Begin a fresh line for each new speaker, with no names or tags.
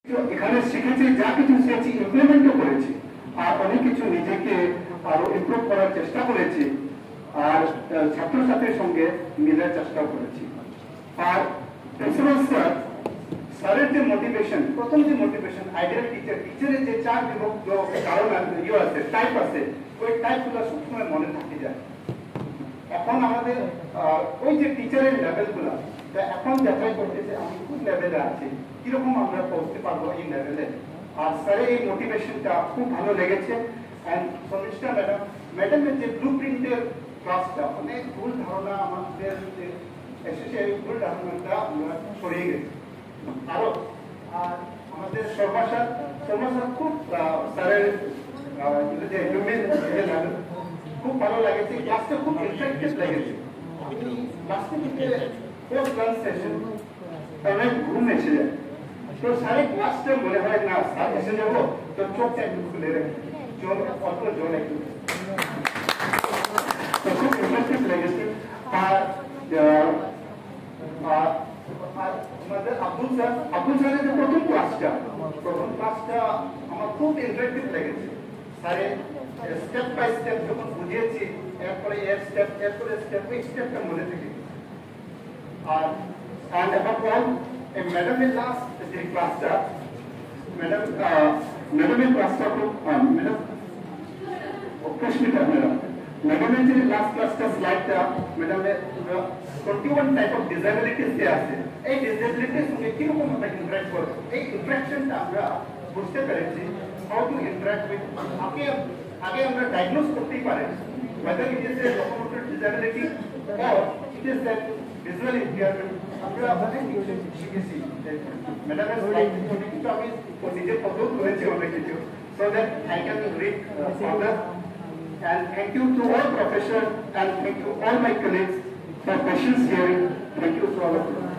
এখানে শিখেছি, যা কিছু শিখেছি ইমপ্লিমেন্টও করেছি, আর অনেক কিছু নিজেকে আরো ইমপ্রুভ করার চেষ্টা করেছি, আর ছাত্রছাত্রীর সঙ্গে মিলার চেষ্টাও করেছি। আর প্রিন্সিপাল স্যারের যে মোটিভেশন, প্রথম যে মোটিভেশন আইডিয়াল টিচারের যে চার বিভক্ত কারণ আছে, টাইপ আছে, ওই টাইপগুলো সবসময় মনে থাকি যায়। এখন আমাদের ওই যে টিচারের লেভেলগুলো এখন যাচাই করতেছে আমি কোন লেভেলে আছি, কিরকম আমরা পৌঁছতে পারবো এই লেভেলে। আর স্যারের এই মোটিভেশনটা খুব ভালো লেগেছে। অ্যান্ড শর্মিষ্ঠা ম্যাডামের যে ব্লু প্রিন্টের ক্লাসটা, অনেক ভুল ধারণা আমাদের এসেছে, এই ভুল ধারণাটা আমরা সরিয়ে গেছি। আরো আমাদের শর্মা স্যার খুব স্যারের খুব ভালো লেগেছে, ক্লাসটা খুব ইন্টারেক্টিভ লেগেছে। লাস্টে দিকে পোস্ট লাঞ্চ সেশন অনেক ঘুম এসে যায়, তো স্যারের ক্লাসটা মনে হয় না স্যার এসে যাবো, তো চোখটা একটু খুলে রাখি, জল অত জল একটু, তো খুব ইন্টারেক্টিভ লেগেছে। আর আমাদের আব্দুল স্যারের যে প্রথম ক্লাসটা আমার খুব ইন্টারেক্টিভ লেগেছে। স্যারের স্টেপ বাই স্টেপ যখন বুঝিয়েছি, এরপরে এর স্টেপ, এরপরে স্টেপ, এই স্টেপটা মনে থেকে। আর and above all, ম্যাডামের লাস্ট যে ক্লাসটা, ম্যাডামের ক্লাসটা খুব পুষ্পিতা ম্যাডামের যে লাস্ট ক্লাসটা স্লাইডটা, ম্যাডামের 21 টাইপ অফ ডিসএবিলিটিস যে আছে, এই ডিসএবিলিটির সঙ্গে কিরকম আমরা ইন্টারাক্ট করবো, এই ইন্টারাকশনটা আমরা বুঝতে পেরেছি। হাউ টু ইন্টারাক্ট উইথ, আগে আমরা ডায়াগনোজ করতেই পারি whether it is a locomotor disability or it is a visual impairment। আমরা অনেক কিছু শিখেছি, ম্যাডামের স্লাইড থেকে কিন্তু আমি নিজের পথেও করেছি অনেক কিছু, so that I can read further। And thank you to all professors and thank you all my colleagues for patience hearing. Thank you to all of you.